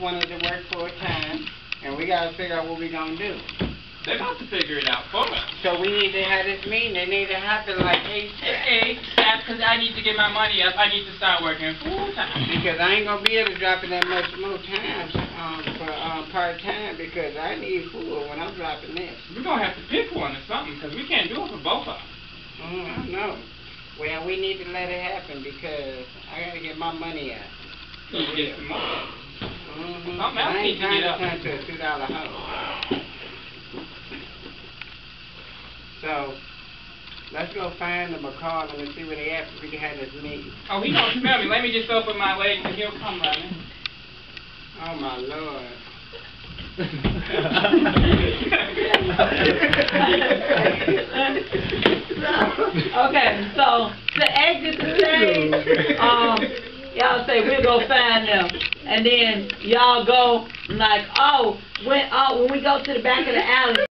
wanted to work full time, and we got to figure out what we're going to do. They're about to figure it out for us. So we need to have this meeting. It need to happen like ASAP. Because I need to get my money up. I need to start working full time. Because I ain't going to be able to drop it that much more time for part-time because I need full when I'm dropping this. We're going to have to pick one or something because we can't do it for both of us. I know. Well, we need to let it happen because I got to get my money out. You need to get some more. Something else needs to get up. I ain't trying to turn to a $2 hoe. So, let's go find them or call them and see where they at so we can have this meeting. Oh, he gonna smell me. Let me just open my legs and he'll come running. Oh, my Lord. Okay, so to exit the stage, y'all say we'll go find them, and then y'all go like, when we go to the back of the alley.